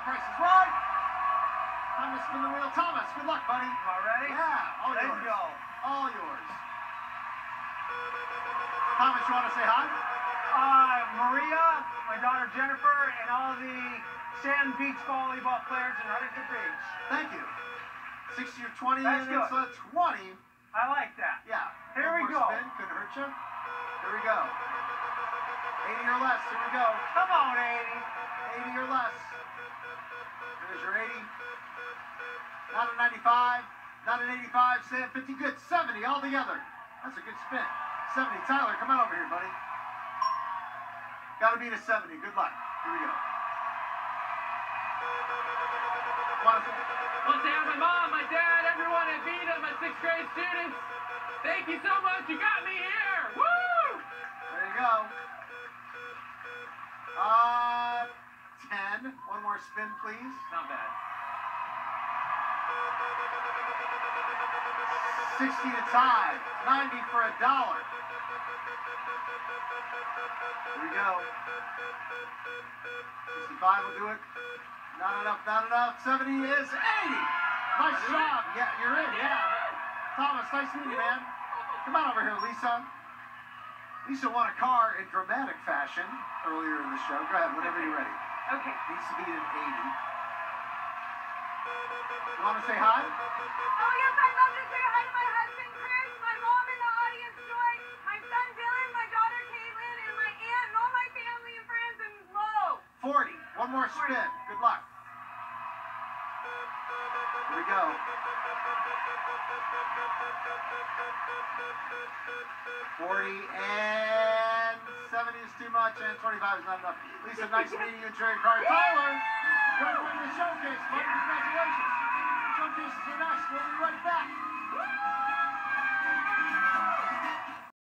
Price is Right. Time to spin the wheel. Thomas, good luck, buddy. All ready? Yeah, all yours. Let's go. All yours. Thomas, you want to say hi? Maria, my daughter Jennifer, and all the sand beach volleyball players in Huntington Beach. Thank you. 60 or 20, That's and good. it's a 20. I like that. Yeah. Here we One go. more spin. Couldn't hurt you. Here we go. 80 or less. Here we go. Come on, 80. 80 or less. There's your 80. Not a 95. Not an 85. Say 50. Good. 70 altogether. That's a good spin. 70. Tyler, come on over here, buddy. Got to beat a 70. Good luck. Here we go. Want to say hi to my mom, my dad, everyone at Vita, my 6th grade students. Thank you so much. You got me here. Woo! There you go. 10. One more spin, please. Not bad. 60 to tie. 90 for $1. Here we go. 65 will do it. Not enough, not enough. 70 is 80. Nice job. Yeah, you're in, yeah. Thomas, nice meeting you, man. Come on over here, Lisa. Lisa won a car in dramatic fashion earlier in the show. Go ahead, whenever you're ready. Okay. Needs to beat an 80. You want to say hi? Oh, yes, I'd love to say hi to my husband, Chris, my mom in the audience, Joy, my son, Dylan, my daughter, Caitlin, and my aunt, and all my family and friends, and Lo. 40. One more spin. Good luck. Here we go. 40 and 70 is too much, and 25 is not enough. Lisa, nice meeting you. Enjoy your car. Tyler, you're going to win the showcase, buddy. Congratulations. Showcase is your next. We'll be right back.